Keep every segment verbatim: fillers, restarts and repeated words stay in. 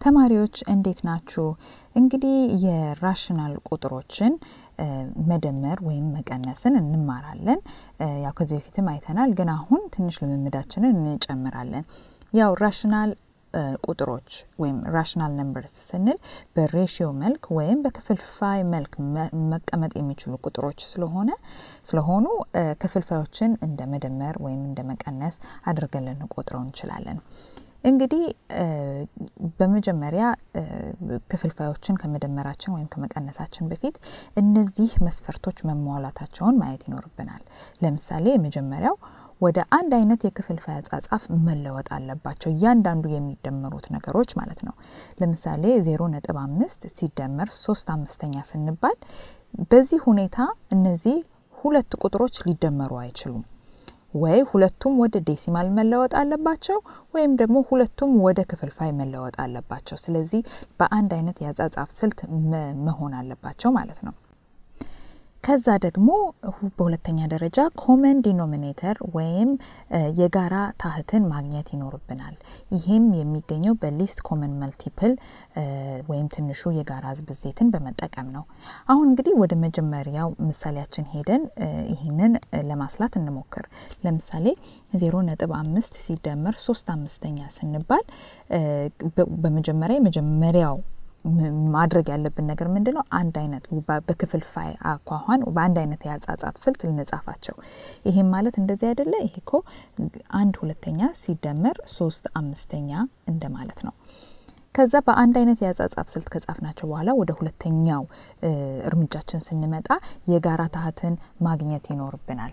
ተማሪዎች እንዴት ናችሁ? እንግዲህ የራሽናል ቁጥሮችን መደመር ወይም መቀነስን እንማራለን። ያው ከዚህ በፊትም አይተናል ግን አሁን ትንሽ ልምምዳችንን እንጨምራለን። ያው ራሽናል ቁጥሮች ወይም ራሽናል ነምበርስ ስንል በሬሽዮ መልክ ወይም በክፍልፋይ መልክ መቀመጥ የሚችሉ ቁጥሮች ስለሆነ ስለሆኑ ክፍልፋዮችን እንደ መደመር ወይም እንደ መቀነስ አድርገን ልንቆጥረው እንችላለን። እንግዲህ በመጀመሪያ ክፍልፋዮችን ከመደመራችን ወይም ከመቀነሳችን በፊት እነዚህ መስፈርቶች መሟላታቸውን ማየት ይኖርብናል። ለምሳሌ የመጀመሪያው ወደ አንድ አይነት የክፍልፋይ አጻጻፍ መለወጥ አለባቸው እያንዳንዱ የሚደመሩት ነገሮች ማለት ነው። ለምሳሌ ዜሮ ነጥብ አምስት ሲደመር ሶስት አምስተኛ ስንባል በዚህ ሁኔታ እነዚህ ሁለት ቁጥሮች ሊደመሩ አይችሉም። ወይ ሁለቱም ወደ ዴሲማል መለወጥ አለባቸው ወይም ደግሞ ሁለቱም ወደ ክፍልፋይ መለወጥ አለባቸው። ስለዚህ በአንድ አይነት የአጻጻፍ ስልት መሆን አለባቸው ማለት ነው። ከዛ ደግሞ በሁለተኛ ደረጃ ኮመን ዲኖሚኔተር ወይም የጋራ ታህትን ማግኘት ይኖርብናል። ይሄም የሚገኘው በሊስት ኮመን መልቲፕል ወይም ትንሹ የጋራ ብዜትን በመጠቀም ነው። አሁን እንግዲህ ወደ መጀመሪያው ምሳሌያችን ሄደን ይሄንን ለማስላት እንሞክር። ለምሳሌ ዜሮ ነጥብ አምስት ሲደመር ሶስት አምስተኛ ስንባል በመጀመሪያ የመጀመሪያው ማድረግ ያለብን ነገር ምንድነው? አንድ አይነት በክፍልፋይ አኳኋን በአንድ አይነት ያጻጻፍ ስልት ልንጻፋቸው። ይሄም ማለት እንደዚህ አይደለ? ይሄኮ አንድ ሁለተኛ ሲደመር ሶስት አምስተኛ እንደማለት ነው። ከዛ በአንድ አይነት ያጻጻፍ ስልት ከጻፍናቸው በኋላ ወደ ሁለተኛው እርምጃችን ስንመጣ የጋራ ታህትን ማግኘት ይኖርብናል።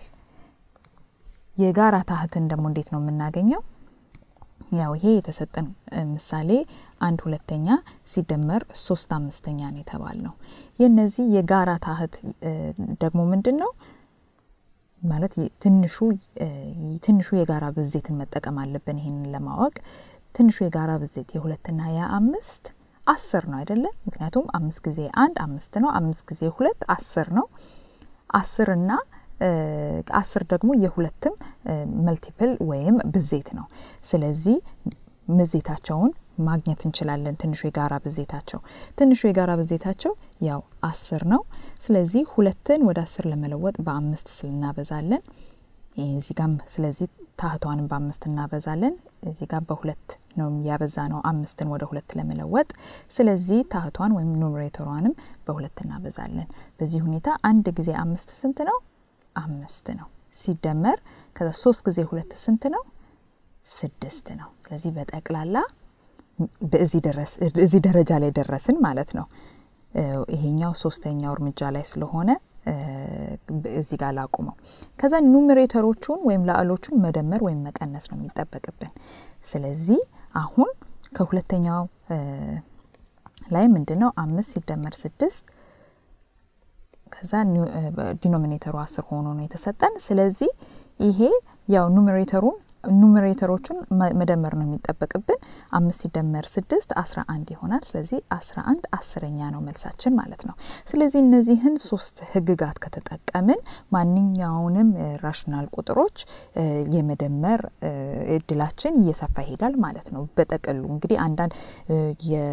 የጋራ ታህትን ደግሞ እንዴት ነው የምናገኘው? ያው ይሄ የተሰጠን ምሳሌ አንድ ሁለተኛ ሲደመር ሶስት አምስተኛ ነው የተባልነው። የነዚህ የጋራ ታህት ደግሞ ምንድነው? ማለት ትንሹ ትንሹ የጋራ ብዜትን መጠቀም አለብን። ይሄንን ለማወቅ ትንሹ የጋራ ብዜት የሁለትና የአምስት አስር ነው አይደለ? ምክንያቱም አምስት ጊዜ አንድ አምስት ነው፣ አምስት ጊዜ ሁለት አስር ነው። አስር እና አስር ደግሞ የሁለትም መልቲፕል ወይም ብዜት ነው። ስለዚህ ብዜታቸውን ማግኘት እንችላለን። ትንሹ የጋራ ብዜታቸው ትንሹ የጋራ ብዜታቸው ያው አስር ነው። ስለዚህ ሁለትን ወደ አስር ለመለወጥ በአምስት ስልናበዛለን። እዚህ ጋር ስለዚህ ታህቷንም በአምስት እናበዛለን። እዚህ ጋር በሁለት ነው ያበዛነው አምስትን ወደ ሁለት ለመለወጥ። ስለዚህ ታህቷን ወይም ኑሜሬተሯንም በሁለት እናበዛለን። በዚህ ሁኔታ አንድ ጊዜ አምስት ስንት ነው? አምስት ነው። ሲደመር ከዛ ሶስት ጊዜ ሁለት ስንት ነው? ስድስት ነው። ስለዚህ በጠቅላላ በዚህ ድረስ እዚህ ደረጃ ላይ ደረስን ማለት ነው። ይሄኛው ሶስተኛው እርምጃ ላይ ስለሆነ እዚህ ጋር ላቁመው። ከዛ ኑሜሬተሮቹን ወይም ላዕሎቹን መደመር ወይም መቀነስ ነው የሚጠበቅብን። ስለዚህ አሁን ከሁለተኛው ላይ ምንድነው? አምስት ሲደመር ስድስት ከዛ ዲኖሚኔተሩ አስር ሆኖ ነው የተሰጠን። ስለዚህ ይሄ ያው ኑሜሬተሩን ኑሜሬተሮቹን መደመር ነው የሚጠበቅብን። አምስት ሲደመር ስድስት አስራ አንድ ይሆናል። ስለዚህ አስራ አንድ አስረኛ ነው መልሳችን ማለት ነው። ስለዚህ እነዚህን ሶስት ህግጋት ከተጠቀምን ማንኛውንም ራሽናል ቁጥሮች የመደመር እድላችን እየሰፋ ይሄዳል ማለት ነው። በጠቅሉ እንግዲህ አንዳንድ የ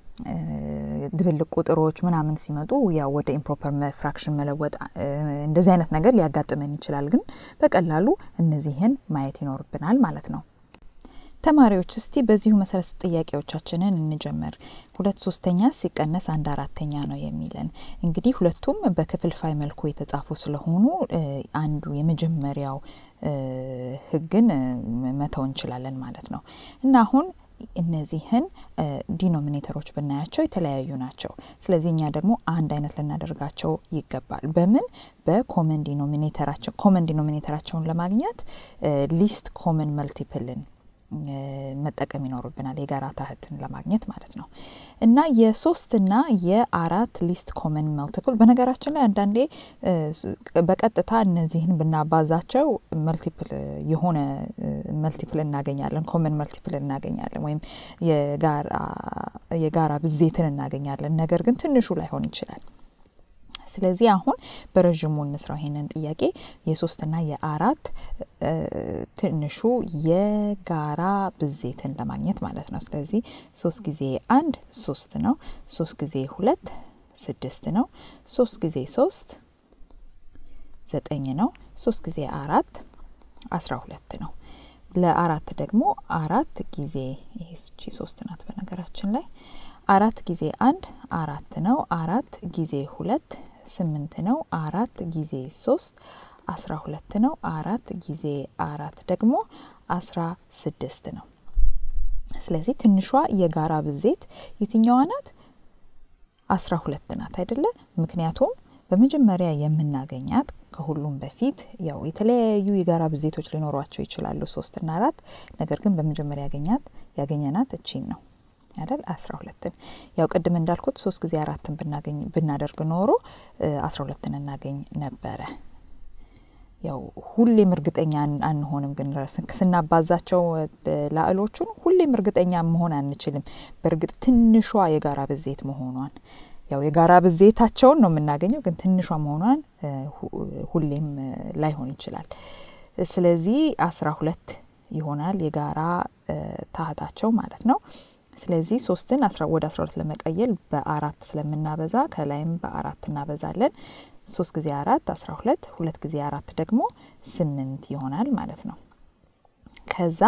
ድብልቅ ቁጥሮች ምናምን ሲመጡ ያው ወደ ኢምፕሮፐር ፍራክሽን መለወጥ እንደዚህ አይነት ነገር ሊያጋጥመን ይችላል። ግን በቀላሉ እነዚህን ማየት ይኖርብናል ማለት ነው። ተማሪዎች እስቲ በዚሁ መሰረት ጥያቄዎቻችንን እንጀምር። ሁለት ሶስተኛ ሲቀነስ አንድ አራተኛ ነው የሚለን። እንግዲህ ሁለቱም በክፍልፋይ መልኩ የተጻፉ ስለሆኑ አንዱ የመጀመሪያው ህግን መተው እንችላለን ማለት ነው። እና አሁን እነዚህን ዲኖሚኔተሮች ብናያቸው የተለያዩ ናቸው። ስለዚህ እኛ ደግሞ አንድ አይነት ልናደርጋቸው ይገባል። በምን? በኮመን ዲኖሚኔተራቸው ኮመን ዲኖሚኔተራቸውን ለማግኘት ሊስት ኮመን መልቲፕልን መጠቀም ይኖርብናል የጋራ ታህትን ለማግኘት ማለት ነው። እና የሶስት እና የአራት ሊስት ኮመን መልቲፕል በነገራችን ላይ አንዳንዴ በቀጥታ እነዚህን ብናባዛቸው መልቲፕል የሆነ መልቲፕል እናገኛለን፣ ኮመን መልቲፕል እናገኛለን ወይም የጋራ የጋራ ብዜትን እናገኛለን። ነገር ግን ትንሹ ላይሆን ይችላል። ስለዚህ አሁን በረጅሙ እንስራው ይሄንን ጥያቄ የ3 እና የ4 ትንሹ የጋራ ብዜትን ለማግኘት ማለት ነው። ስለዚህ ሶስት ጊዜ አንድ ሶስት ነው። ሶስት ጊዜ ሁለት ስድስት ነው። ሶስት ጊዜ ሶስት ዘጠኝ ነው። ሶስት ጊዜ አራት አስራ ሁለት ነው። ለአራት ደግሞ አራት ጊዜ ይሄቺ ሶስት ናት በነገራችን ላይ አራት ጊዜ አንድ አራት ነው። አራት ጊዜ ሁለት ስምንት ነው። አራት ጊዜ ሶስት አስራ ሁለት ነው። አራት ጊዜ አራት ደግሞ አስራ ስድስት ነው። ስለዚህ ትንሿ የጋራ ብዜት የትኛዋ ናት? አስራ ሁለት ናት አይደለ? ምክንያቱም በመጀመሪያ የምናገኛት ከሁሉም በፊት ያው የተለያዩ የጋራ ብዜቶች ሊኖሯቸው ይችላሉ ሶስት እና አራት ነገር ግን በመጀመሪያ ያገኛት ያገኘናት እቺን ነው አይደል? አስራ ሁለት ያው ቅድም እንዳልኩት ሶስት ጊዜ አራትን ብናገኝ ብናደርግ ኖሮ አስራ ሁለት እናገኝ ነበረ። ያው ሁሌም እርግጠኛ አንሆንም ግን ስናባዛቸው ላዕሎቹን ሁሌም እርግጠኛ መሆን አንችልም በእርግጥ ትንሿ የጋራ ብዜት መሆኗን ያው የጋራ ብዜታቸውን ነው የምናገኘው ግን ትንሿ መሆኗን ሁሌም ላይሆን ይችላል። ስለዚህ አስራ ሁለት ይሆናል የጋራ ታህታቸው ማለት ነው። ስለዚህ ሶስትን ወደ አስራ ሁለት ለመቀየር በአራት ስለምናበዛ ከላይም በአራት እናበዛለን። ሶስት ጊዜ አራት አስራ ሁለት ሁለት ጊዜ አራት ደግሞ ስምንት ይሆናል ማለት ነው። ከዛ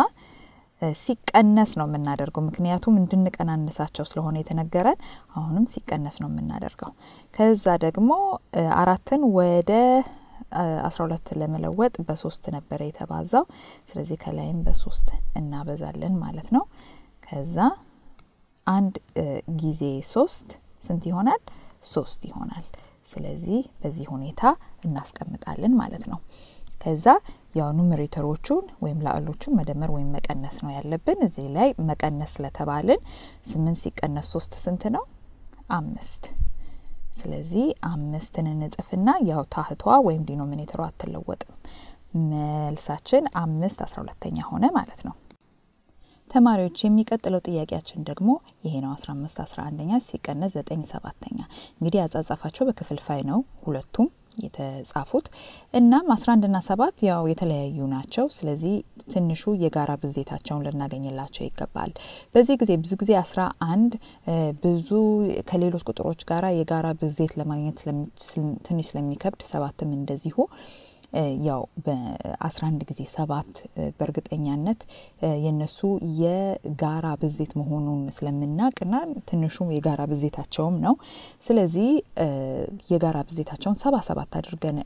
ሲቀነስ ነው የምናደርገው ምክንያቱም እንድንቀናነሳቸው ስለሆነ የተነገረን አሁንም ሲቀነስ ነው የምናደርገው። ከዛ ደግሞ አራትን ወደ አስራ ሁለት ለመለወጥ በሶስት ነበር የተባዛው ስለዚህ ከላይም በሶስት እናበዛለን ማለት ነው። ከዛ አንድ ጊዜ ሶስት ስንት ይሆናል? ሶስት ይሆናል። ስለዚህ በዚህ ሁኔታ እናስቀምጣለን ማለት ነው። ከዛ ያው ኑሜሬተሮቹን ወይም ላዕሎቹን መደመር ወይም መቀነስ ነው ያለብን። እዚህ ላይ መቀነስ ስለተባልን ስምንት ሲቀነስ ሶስት ስንት ነው? አምስት። ስለዚህ አምስትን እንጽፍና ያው ታህቷ ወይም ዲኖሚኔተሯ አትለወጥም። መልሳችን አምስት አስራ ሁለተኛ ሆነ ማለት ነው። ተማሪዎች የሚቀጥለው ጥያቄያችን ደግሞ ይሄ ነው አስራ አምስት አስራ አንደኛ ሲቀነስ ዘጠኝ ሰባተኛ። እንግዲህ አጻጻፋቸው በክፍልፋይ ነው ሁለቱም የተጻፉት እናም አስራ አንድ እና ሰባት ያው የተለያዩ ናቸው። ስለዚህ ትንሹ የጋራ ብዜታቸውን ልናገኝላቸው ይገባል። በዚህ ጊዜ ብዙ ጊዜ አስራ አንድ ብዙ ከሌሎች ቁጥሮች ጋራ የጋራ ብዜት ለማግኘት ትንሽ ስለሚከብድ ሰባትም እንደዚሁ ያው በአስራ አንድ ጊዜ ሰባት በእርግጠኛነት የነሱ የጋራ ብዜት መሆኑን ስለምናቅና ትንሹም የጋራ ብዜታቸውም ነው። ስለዚህ የጋራ ብዜታቸውን ሰባ ሰባት አድርገን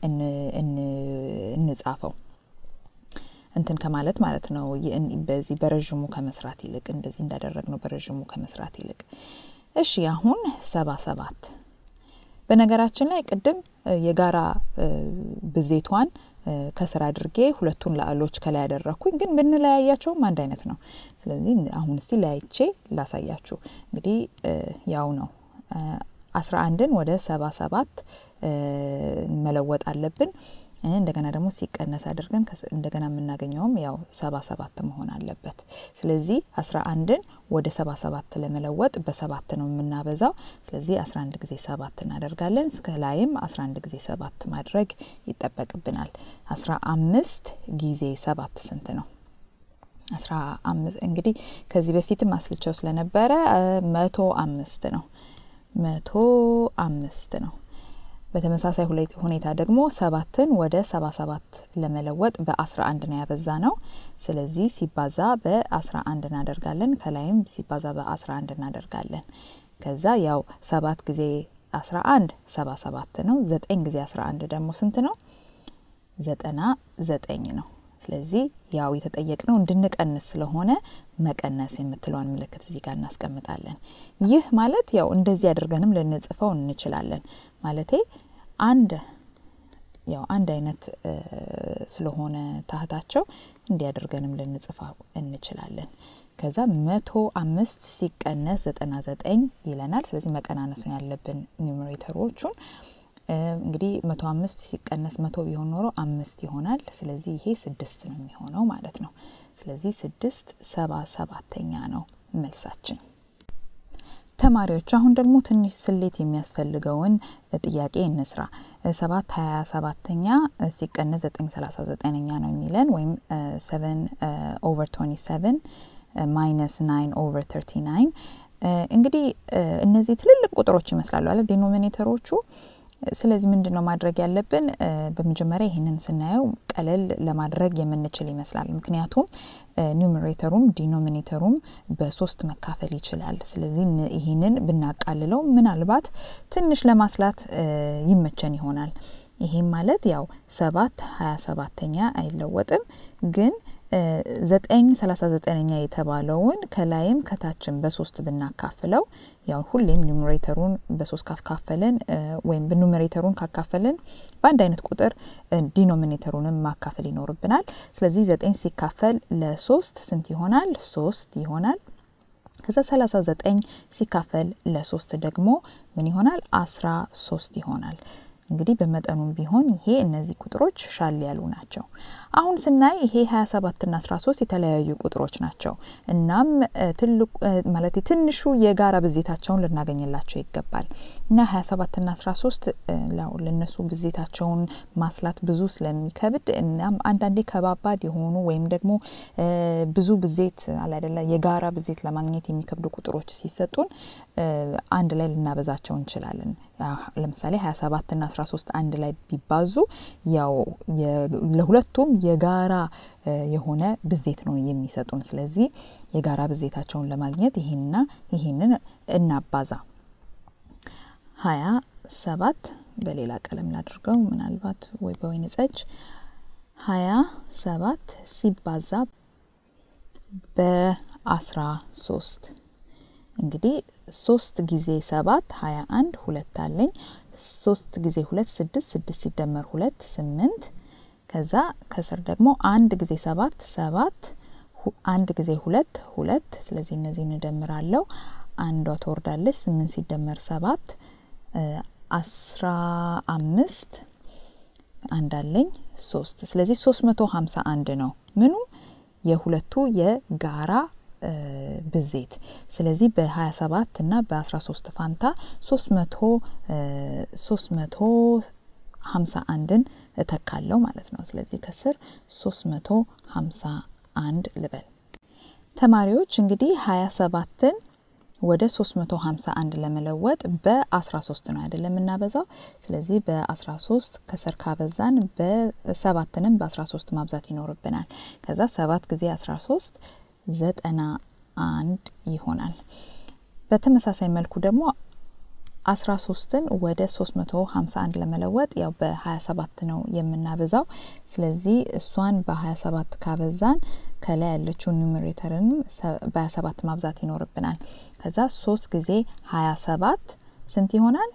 እንጻፈው እንትን ከማለት ማለት ነው። በዚህ በረጅሙ ከመስራት ይልቅ እንደዚህ እንዳደረግነው በረጅሙ ከመስራት ይልቅ እሺ አሁን ሰባ ሰባት በነገራችን ላይ ቅድም የጋራ ብዜቷን ከስራ አድርጌ ሁለቱን ላዕሎች ከላይ ያደረኩኝ ግን ብንለያያቸውም አንድ አይነት ነው። ስለዚህ አሁን እስቲ ለያይቼ ላሳያችሁ። እንግዲህ ያው ነው አስራ አንድን ወደ ሰባ ሰባት መለወጥ አለብን። እንደገና ደግሞ ሲቀነስ አድርገን እንደገና የምናገኘውም ያው ሰባ ሰባት መሆን አለበት። ስለዚህ አስራ አንድን ወደ ሰባ ሰባት ለመለወጥ በሰባት ነው የምናበዛው። ስለዚህ አስራ አንድ ጊዜ ሰባት እናደርጋለን። እስከላይም አስራ አንድ ጊዜ ሰባት ማድረግ ይጠበቅብናል። አስራ አምስት ጊዜ ሰባት ስንት ነው? አስራ አምስት እንግዲህ ከዚህ በፊትም አስልቸው ስለነበረ መቶ አምስት ነው። መቶ አምስት ነው። በተመሳሳይ ሁኔታ ደግሞ ሰባትን ወደ ሰባ ሰባት ለመለወጥ በአስራ አንድ ነው ያበዛነው። ስለዚህ ሲባዛ በአስራ አንድ እናደርጋለን። ከላይም ሲባዛ በአስራ አንድ እናደርጋለን። ከዛ ያው ሰባት ጊዜ አስራ አንድ ሰባ ሰባት ነው። ዘጠኝ ጊዜ አስራ አንድ ደግሞ ስንት ነው? ዘጠና ዘጠኝ ነው። ስለዚህ ያው የተጠየቅነው እንድንቀንስ ስለሆነ መቀነስ የምትለውን ምልክት እዚህ ጋር እናስቀምጣለን። ይህ ማለት ያው እንደዚህ አድርገንም ልንጽፈው እንችላለን። ማለቴ አንድ ያው አንድ አይነት ስለሆነ ታህታቸው እንዲያደርገንም ልንጽፈው እንችላለን። ከዛ መቶ አምስት ሲቀነስ ዘጠና ዘጠኝ ይለናል። ስለዚህ መቀናነስ ነው ያለብን ኑሜሬተሮቹን። እንግዲህ መቶ አምስት ሲቀነስ መቶ ቢሆን ኖሮ አምስት ይሆናል። ስለዚህ ይሄ ስድስት ነው የሚሆነው ማለት ነው። ስለዚህ ስድስት ሰባ ሰባተኛ ነው መልሳችን። ተማሪዎች አሁን ደግሞ ትንሽ ስሌት የሚያስፈልገውን ጥያቄ እንስራ። ሰባት ሃያ ሰባተኛ ሲቀነስ ዘጠኝ ሰላሳ ዘጠነኛ ነው የሚለን ወይም seven over twenty-seven minus nine over thirty-nine እንግዲህ እነዚህ ትልልቅ ቁጥሮች ይመስላሉ አይደል ዲኖሚኔተሮቹ ስለዚህ ምንድነው ማድረግ ያለብን በመጀመሪያ ይሄንን ስናየው ቀለል ለማድረግ የምንችል ይመስላል ምክንያቱም ኑሜሬተሩም ዲኖሚኔተሩም በሶስት መካፈል ይችላል ስለዚህ ይሄንን ብናቃልለው ምናልባት ትንሽ ለማስላት ይመቸን ይሆናል ይሄም ማለት ያው ሰባት ሃያ ሰባተኛ አይለወጥም ግን ዘጠኝ ሰላሳ ዘጠነኛ የተባለውን ከላይም ከታችም በሶስት ብናካፍለው ያው ሁሌም ኑሜሬተሩን በሶስት ካካፈለን ወይም በኑሜሬተሩን ካካፈለን በአንድ አይነት ቁጥር ዲኖሚኔተሩንም ማካፈል ይኖርብናል ስለዚህ ዘጠኝ ሲካፈል ለ3 ስንት ይሆናል ሶስት ይሆናል ከዛ ሰላሳ ዘጠኝ ሲካፈል ለ3 ደግሞ ምን ይሆናል አስራ ሶስት ይሆናል እንግዲህ በመጠኑም ቢሆን ይሄ እነዚህ ቁጥሮች ሻል ያሉ ናቸው አሁን ስናይ ይሄ ሃያ ሰባት እና አስራ ሶስት የተለያዩ ቁጥሮች ናቸው እናም ትልቁ ማለት ትንሹ የጋራ ብዜታቸውን ልናገኝላቸው ይገባል እና ሃያ ሰባት እና አስራ ሶስት ላው ለነሱ ብዜታቸውን ማስላት ብዙ ስለሚከብድ እናም አንዳንዴ ከባባድ የሆኑ ወይም ደግሞ ብዙ ብዜት አለ አይደለ የጋራ ብዜት ለማግኘት የሚከብዱ ቁጥሮች ሲሰጡን አንድ ላይ ልናበዛቸው እንችላለን ለምሳሌ ሃያ ሰባት እና አስራ ሶስት አንድ ላይ ቢባዙ ያው ለሁለቱም የጋራ የሆነ ብዜት ነው የሚሰጡን ስለዚህ የጋራ ብዜታቸውን ለማግኘት ይሄንና ይሄንን እናባዛ ሃያ ሰባት በሌላ ቀለም ላድርገው ምናልባት ወይ በወይን ጸጅ ሃያ ሰባት ሲባዛ በአስራ ሶስት እንግዲህ ሶስት ጊዜ ሰባት ሃያ አንድ ሁለት አለኝ ሶስት ጊዜ ሁለት ስድስት ስድስት ሲደመር ሁለት ስምንት ከዛ ከስር ደግሞ አንድ ጊዜ ሰባት ሰባት አንድ ጊዜ ሁለት ሁለት ስለዚህ እነዚህን እንደምራለሁ አንዷ ተወርዳለች ስምንት ሲደመር ሰባት አስራ አምስት አንድ አለኝ ሶስት ስለዚህ ሶስት መቶ ሃምሳ አንድ ነው ምኑ የሁለቱ የጋራ ብዜት ስለዚህ በ27 እና በ13 ፋንታ ሶስት መቶ ሃምሳ አንድን እተካለው ማለት ነው ስለዚህ ከስር ሶስት መቶ ሃምሳ አንድ ልበል ተማሪዎች እንግዲህ ሃያ ሰባትን ወደ ሶስት መቶ ሃምሳ አንድ ለመለወጥ በ13 ነው አይደለም እናበዛው ስለዚህ በ13 ከስር ካበዛን በ7ንም በ13 ማብዛት ይኖርብናል ከዛ ሰባት ጊዜ አስራ ሶስት ዘጠና አንድ ይሆናል በተመሳሳይ መልኩ ደግሞ አስራ ሶስትን ወደ ሶስት መቶ ሃምሳ አንድ ለመለወጥ ያው በ27 ነው የምናበዛው ስለዚህ እሷን በ27 ካበዛን ከላይ ያለችው ኑሜሬተርን በ27 ማብዛት ይኖርብናል ከዛ ሶስት ጊዜ ሃያ ሰባት ስንት ይሆናል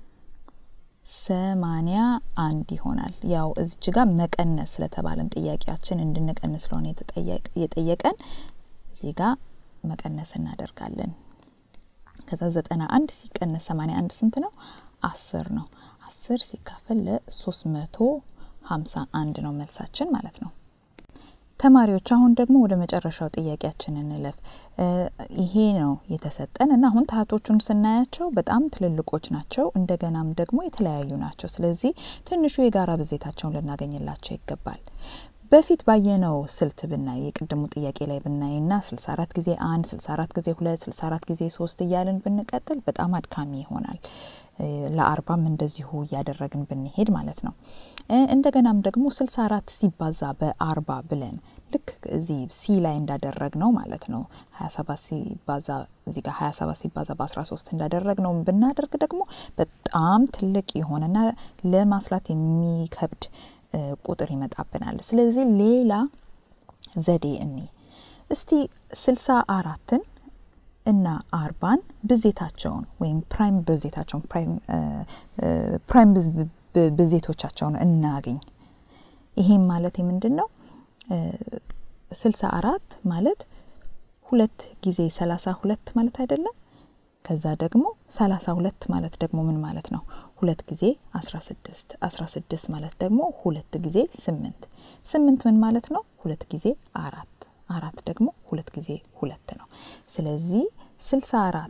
ሰማንያ አንድ ይሆናል ያው እዚች ጋር መቀነስ ስለተባለን ጥያቄያችን እንድንቀንስ ስለሆነ የተጠየቀን እዚህ ጋር መቀነስ እናደርጋለን ከዛ ዘጠና አንድ ሲቀነስ ሰማንያ አንድ ስንት ነው አስር ነው አስር ሲካፈል ለ300 መቶ ሃምሳ አንድ ነው መልሳችን ማለት ነው ተማሪዎች አሁን ደግሞ ወደ መጨረሻው ጥያቄያችን እንለፍ ይሄ ነው የተሰጠን እና አሁን ታህቶቹን ስናያቸው በጣም ትልልቆች ናቸው እንደገናም ደግሞ የተለያዩ ናቸው ስለዚህ ትንሹ የጋራ ብዜታቸውን ልናገኝላቸው ይገባል በፊት ባየነው ስልት ብናይ የቅድሙ ጥያቄ ላይ ብናይና ስልሳ አራት ጊዜ አንድ ስልሳ አራት ጊዜ ሁለት ስልሳ አራት ጊዜ ሶስት እያልን ብንቀጥል በጣም አድካሚ ይሆናል ለአርባም እንደዚሁ ያደረግን ብንሄድ ማለት ነው እንደገናም ደግሞ ስልሳ አራት ሲባዛ በአርባ ብለን ልክ እዚህ ሲ ላይ እንዳደረግነው ማለት ነው ሃያ ሰባት ሲባዛ እዚህ ጋር ሃያ ሰባት ሲባዛ በ13 እንዳደረግነው ብናደርግ ደግሞ በጣም ትልቅ ይሆንና ለማስላት የሚከብድ ቁጥር ይመጣብናል ስለዚህ ሌላ ዘዴ እኒ እስቲ ስልሳ አራትን እና አርባን ብዜታቸውን ወይም ፕራይም ብዜታቸውን ፕራይም ፕራይም ብዜቶቻቸውን እናገኝ ይሄም ማለት ምንድነው ስልሳ አራት ማለት ሁለት ጊዜ ሰላሳ ሁለት ማለት አይደለም ከዛ ደግሞ ሰላሳ ሁለት ማለት ደግሞ ምን ማለት ነው ሁለት ጊዜ አስራ ስድስት አስራ ስድስት ማለት ደግሞ ሁለት ጊዜ ስምንት ስምንት ምን ማለት ነው ሁለት ጊዜ አራት አራት ደግሞ ሁለት ጊዜ ሁለት ነው ስለዚህ ስልሳ አራት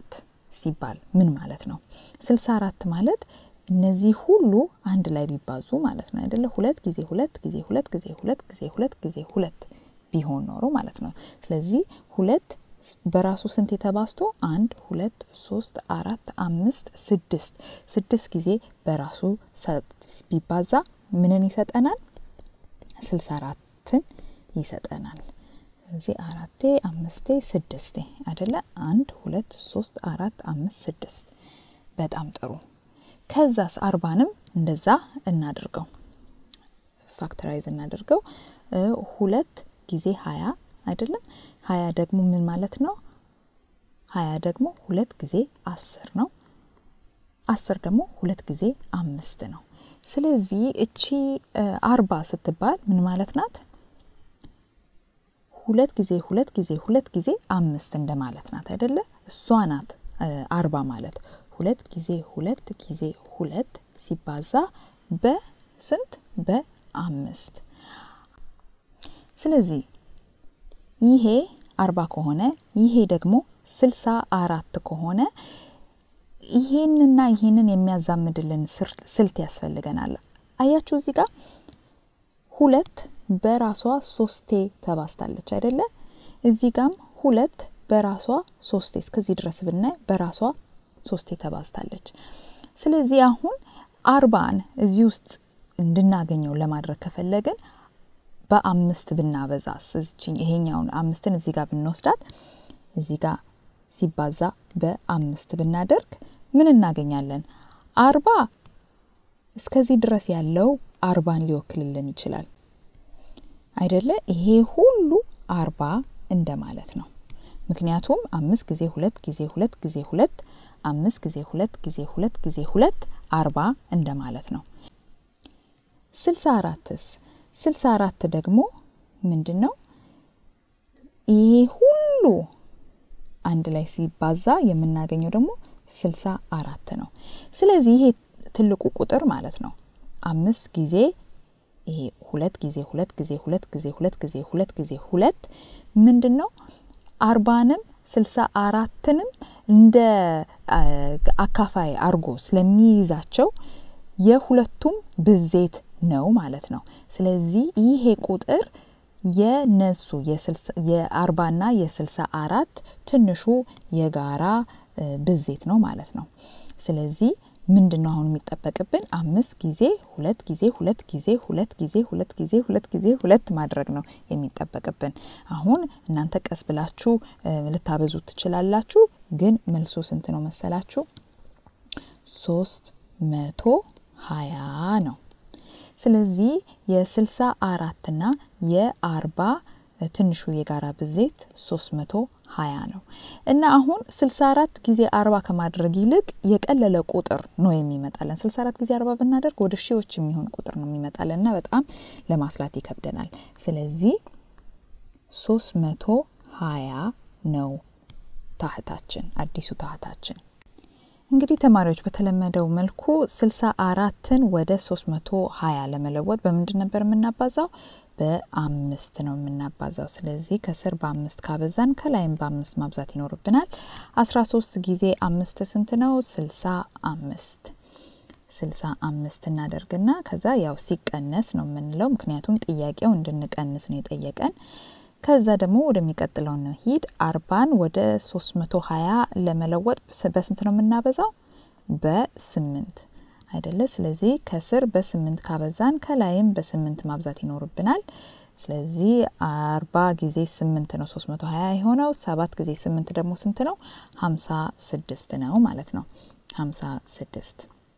ሲባል ምን ማለት ነው? ስልሳ አራት ማለት እነዚህ ሁሉ አንድ ላይ ቢባዙ ማለት ነው አይደለ? ሁለት ጊዜ ሁለት ጊዜ ሁለት ጊዜ ሁለት ጊዜ ሁለት ጊዜ ሁለት ቢሆን ኖሮ ማለት ነው። ስለዚህ ሁለት በራሱ ስንት ተባዝቶ አንድ ሁለት ሶስት አራት አምስት ስድስት ስድስት ጊዜ በራሱ ቢባዛ ምንን ይሰጠናል? ስልሳ አራትን ይሰጠናል። ስለዚህ አራቴ አምስቴ ስድስቴ አይደለ? አንድ ሁለት ሶስት አራት አምስት ስድስት በጣም ጥሩ። ከዛስ አርባንም እንደዛ እናድርገው ፋክተራይዝ እናድርገው ሁለት ጊዜ ሃያ አይደለም? ሃያ ደግሞ ምን ማለት ነው? ሃያ ደግሞ ሁለት ጊዜ አስር ነው። አስር ደግሞ ሁለት ጊዜ አምስት ነው። ስለዚህ እቺ አርባ ስትባል ምን ማለት ናት? ሁለት ጊዜ ሁለት ጊዜ ሁለት ጊዜ አምስት እንደማለት ናት አይደለ? እሷ ናት አርባ ማለት ሁለት ጊዜ ሁለት ጊዜ ሁለት ሲባዛ በስንት? በአምስት። ስለዚህ ይሄ አርባ ከሆነ ይሄ ደግሞ ስልሳ አራት ከሆነ ይሄንና ይሄንን የሚያዛምድልን ስልት ያስፈልገናል። አያችሁ እዚህ ጋር ሁለት በራሷ ሶስቴ ተባዝታለች አይደለ? እዚህ ጋርም ሁለት በራሷ ሶስቴ እስከዚህ ድረስ ብናይ በራሷ ሶስቴ ተባዝታለች። ስለዚህ አሁን አርባን እዚህ ውስጥ እንድናገኘው ለማድረግ ከፈለግን በአምስት ብናበዛስ እዚህ ይሄኛውን አምስትን እዚህ ጋር ብንወስዳት እዚህ ጋር ሲባዛ በአምስት ብናደርግ ምን እናገኛለን? አርባ እስከዚህ ድረስ ያለው አርባን ሊወክልልን ይችላል አይደለ? ይሄ ሁሉ አርባ እንደማለት ነው። ምክንያቱም አምስት ጊዜ ሁለት ጊዜ ሁለት ጊዜ ሁለት አምስት ጊዜ ሁለት ጊዜ ሁለት ጊዜ ሁለት አርባ እንደማለት ነው። ስልሳ አራትስ ስልሳ አራት ደግሞ ምንድነው? ይሄ ሁሉ አንድ ላይ ሲባዛ የምናገኘው ደግሞ ስልሳ አራት ነው። ስለዚህ ይሄ ትልቁ ቁጥር ማለት ነው አምስት ጊዜ ይሄ ሁለት ጊዜ ሁለት ጊዜ ሁለት ጊዜ ሁለት ጊዜ ሁለት ጊዜ ሁለት ምንድነው? አርባንም ስልሳ አራትንም እንደ አካፋይ አርጎ ስለሚይዛቸው የሁለቱም ብዜት ነው ማለት ነው። ስለዚህ ይሄ ቁጥር የነሱ የ40 እና የስልሳ አራት ትንሹ የጋራ ብዜት ነው ማለት ነው። ስለዚህ ምንድነው አሁን የሚጠበቅብን? አምስት ጊዜ ሁለት ጊዜ ሁለት ጊዜ ሁለት ጊዜ ሁለት ጊዜ ሁለት ጊዜ ሁለት ማድረግ ነው የሚጠበቅብን። አሁን እናንተ ቀስ ብላችሁ ልታበዙ ትችላላችሁ፣ ግን መልሱ ስንት ነው መሰላችሁ? ሶስት መቶ ሀያ ነው። ስለዚህ የስልሳ አራት እና የአርባ ትንሹ የጋራ ብዜት ሶስት መቶ ሀያ ነው። እና አሁን ስልሳ አራት ጊዜ አርባ ከማድረግ ይልቅ የቀለለ ቁጥር ነው የሚመጣለን። ስልሳ አራት ጊዜ አርባ ብናደርግ ወደ ሺዎች የሚሆን ቁጥር ነው የሚመጣለንና በጣም ለማስላት ይከብደናል። ስለዚህ ሶስት መቶ ሀያ ነው ታህታችን፣ አዲሱ ታህታችን። እንግዲህ ተማሪዎች በተለመደው መልኩ ስልሳ አራትን ወደ ሶስት መቶ ሀያ ለመለወጥ በምንድን ነበር የምናባዛው? በአምስት ነው የምናባዛው። ስለዚህ ከስር በአምስት ካበዛን ከላይም በአምስት ማብዛት ይኖርብናል። አስራ ሶስት ጊዜ አምስት ስንት ነው? ስልሳ አምስት ስልሳ አምስት እናደርግና ከዛ ያው ሲቀነስ ነው የምንለው፣ ምክንያቱም ጥያቄው እንድንቀንስ ነው የጠየቀን። ከዛ ደግሞ ወደሚቀጥለው ነው ሂድ አርባን ወደ ሶስት መቶ ሀያ ለመለወጥ በስንት ነው የምናበዛው? በስምንት አይደለ? ስለዚህ ከስር በስምንት ካበዛን ከላይም በስምንት ማብዛት ይኖርብናል። ስለዚህ አርባ ጊዜ ስምንት ነው ሶስት መቶ ሀያ የሆነው። ሰባት ጊዜ ስምንት ደግሞ ስንት ነው? ሃምሳ ስድስት ነው ማለት ነው። ሃምሳ ስድስት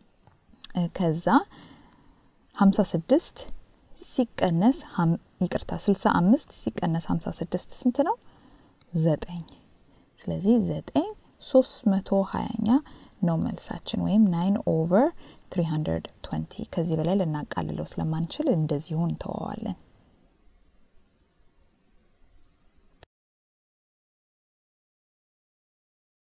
ከዛ ሃምሳ ስድስት ሲቀነስ ይቅርታ ስልሳ አምስት ሲቀነስ ሃምሳ ስድስት ስንት ነው? ዘጠኝ። ስለዚህ ዘጠኝ ሶስት መቶ ሀያኛ ነው መልሳችን፣ ወይም ናይን ኦቨር ትሪ ሀንድረድ ትዌንቲ። ከዚህ በላይ ልናቃልለው ስለማንችል እንደዚሁ እንተዋዋለን።